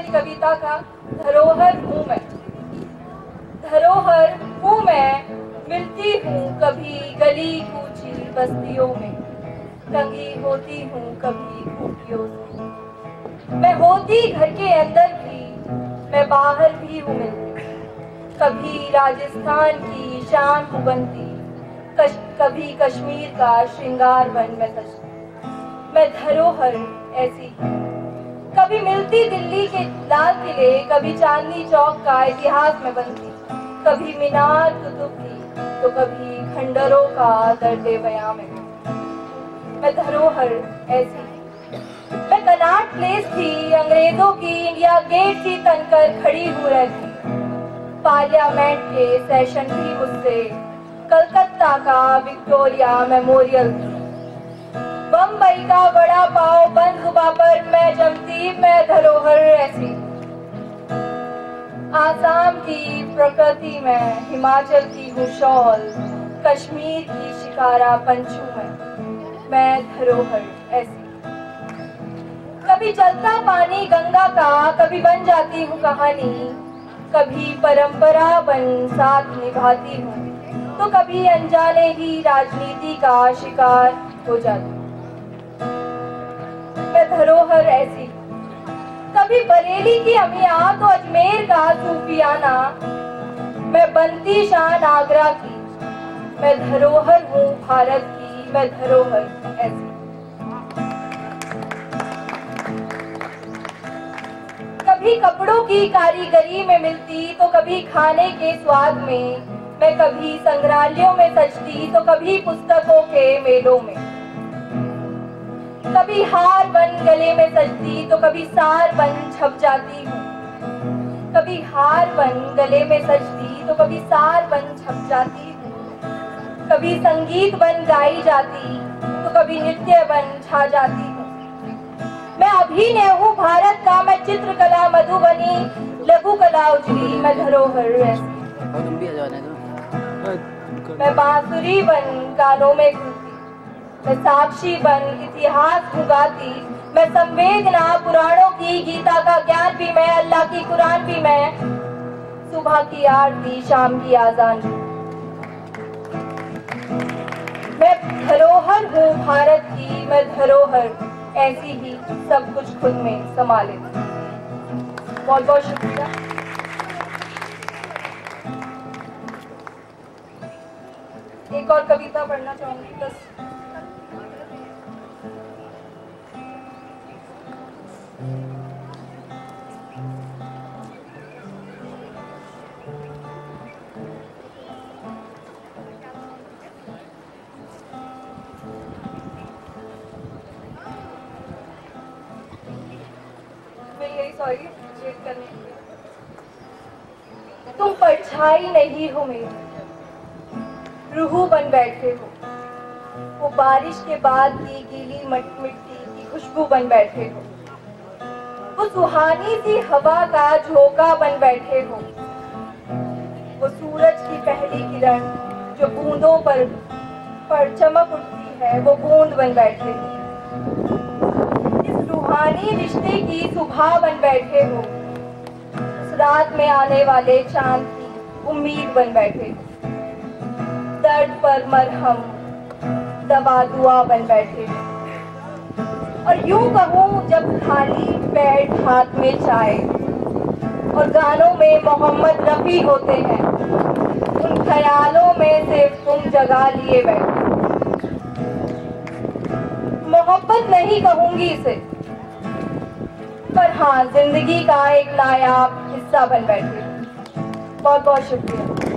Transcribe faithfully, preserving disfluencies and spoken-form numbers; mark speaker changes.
Speaker 1: मेरी कविता का धरोहर हूँ मैं, धरोहर हूँ मैं, मिलती हूँ कभी गली कूची बस्तियों में, टंगी होती हूँ कभी खूटियों से। मैं होती घर के अंदर भी, मैं बाहर भी हूँ मिलती, कभी राजस्थान की शान हूँ बनती, कश, कभी कश्मीर का श्रृंगार बन मैं सजती। मैं धरोहर ऐसी हूँ, कभी मिलती दिल्ली के लाल किले, कभी चांदनी चौक का इतिहास में बनती, कभी मीनार कुतुब की तो कभी खंडरों का दर्दे बयां में। मैं धरोहर ऐसी हूँ, मैं कनाट प्लेस थी अंग्रेजों की, इंडिया गेट की तनकर खड़ी हूँ रहती, पार्लियामेंट के सेशन भी मुझसे, कलकत्ता का विक्टोरिया मेमोरियल थी, बम्बई का बड़ा पाव बंद जुबा पर मैं जमती। मैं धरोहर ऐसी, आसाम की प्रकृति में हिमाचल की हूँ शॉल, कश्मीर की शिकारा पंचू में मैं धरोहर ऐसी। कभी चलता पानी गंगा का, कभी बन जाती हूँ कहानी, कभी परंपरा बन साथ निभाती हूँ, तो कभी अनजाने ही राजनीति का शिकार हो जाती। मैं धरोहर ऐसी, कभी बरेली की अमिया तो अजमेर का सूफियाना, मैं बनती शान आगरा की, मैं धरोहर हूँ भारत की, मैं धरोहर ऐसी। कभी कपड़ों की कारीगरी में मिलती तो कभी खाने के स्वाद में, मैं कभी संग्रहालयों में सजती तो कभी पुस्तकों के मेलों में, कभी हार बन गले में सजती तो कभी सार बन छप जाती हूँ, कभी हार बन गले में सजती तो कभी सार बन छप जाती हूँ, कभी संगीत बन गाई जाती तो कभी नृत्य बन छा जाती हूँ। मैं अभिनय हूँ भारत का, मैं चित्रकला मधुबनी लघु कला उजली, मैं धरोहर ऐसी। मैं बांसुरी बन गानों में घुलती, मैं साक्षी बन इतिहास गाती, मैं संवेदना पुराणों की, गीता का ज्ञान भी मैं, अल्लाह की कुरान भी मैं, सुबह की आरती शाम की आजान भी। मैं धरोहर हूँ भारत की, मैं धरोहर ऐसी ही सब कुछ खुद में समा लेती। बहुत बहुत शुक्रिया। एक और कविता पढ़ना चाहूंगी बस। सॉरी वेट करने के लिए। तुम परछाई नहीं हो मेरी, रूह बन बैठे हो, वो बारिश के बाद की गीली मिट्टी की खुशबू बन बैठे हो, वो सुहानी सी हवा का झोंका बन बैठे हो, वो सूरज की पहली किरण जो बूंदों पर पर चमक उठती है, वो बूंद बन बैठे हो, रूहानी रिश्ते की सुबह बन बैठे हो, उस रात में आने वाले चांद की उम्मीद बन बैठे हो, दर्द पर मरहम दवा दुआ बन बैठे हो। और यूं कहूं जब खाली पेट हाथ में चाय और गानों में मोहम्मद रफी होते हैं, उन ख्यालों में सिर्फ तुम जगा लिए बैठे। मोहब्बत नहीं कहूंगी इसे, पर हाँ जिंदगी का एक नायाब हिस्सा बन बैठे। बहुत बहुत शुक्रिया।